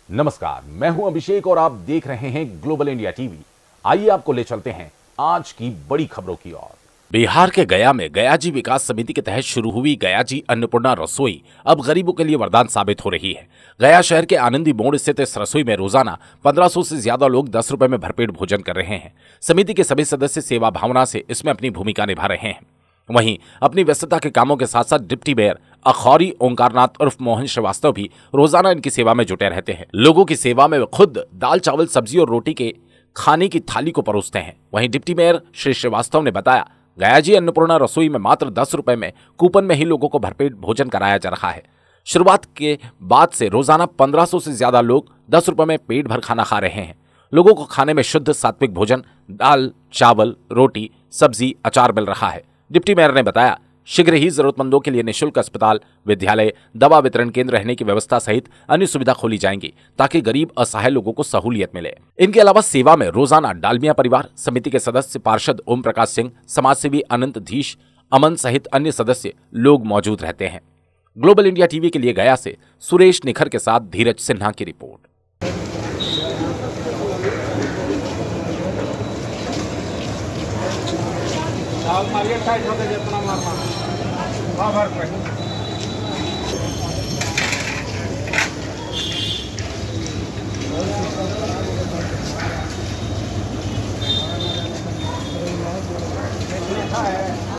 नमस्कार, मैं हूं अभिषेक और आप देख रहे हैं ग्लोबल इंडिया टीवी। आइए आपको ले चलते हैं आज की बड़ी खबरों की ओर। बिहार के गया में गयाजी विकास समिति के तहत शुरू हुई गयाजी अन्नपूर्णा रसोई अब गरीबों के लिए वरदान साबित हो रही है। गया शहर के आनंदी मोड़ स्थित इस रसोई में रोजाना 1500 से ज्यादा लोग 10 रुपए में भरपेट भोजन कर रहे हैं। समिति के सभी सदस्य सेवा भावना से इसमें अपनी भूमिका निभा रहे हैं। वहीं अपनी व्यस्तता के कामों के साथ साथ डिप्टी मेयर अखौरी ओंकारनाथ उर्फ मोहन श्रीवास्तव भी रोजाना इनकी सेवा में जुटे रहते हैं। लोगों की सेवा में वे खुद दाल चावल सब्जी और रोटी के खाने की थाली को परोसते हैं। वहीं डिप्टी मेयर श्री श्रीवास्तव ने बताया, गयाजी अन्नपूर्णा रसोई में मात्र 10 रुपए में कूपन में ही लोगों को भरपेट भोजन कराया जा रहा है। शुरुआत के बाद से रोजाना 1500 से ज्यादा लोग 10 रुपए में पेट भर खाना खा रहे हैं। लोगों को खाने में शुद्ध सात्विक भोजन, दाल चावल रोटी सब्जी अचार मिल रहा है। डिप्टी मेयर ने बताया, शीघ्र ही जरूरतमंदों के लिए निःशुल्क अस्पताल, विद्यालय, दवा वितरण केंद्र रहने की व्यवस्था सहित अन्य सुविधा खोली जाएंगी ताकि गरीब असहाय लोगों को सहूलियत मिले। इनके अलावा सेवा में रोजाना डालमिया परिवार समिति के सदस्य पार्षद ओम प्रकाश सिंह, समाजसेवी अनंत धीश, अमन सहित अन्य सदस्य लोग मौजूद रहते हैं। ग्लोबल इंडिया टीवी के लिए गया से सुरेश निखर के साथ धीरज सिन्हा की रिपोर्ट। मारिए टाइट होकर जितना मारना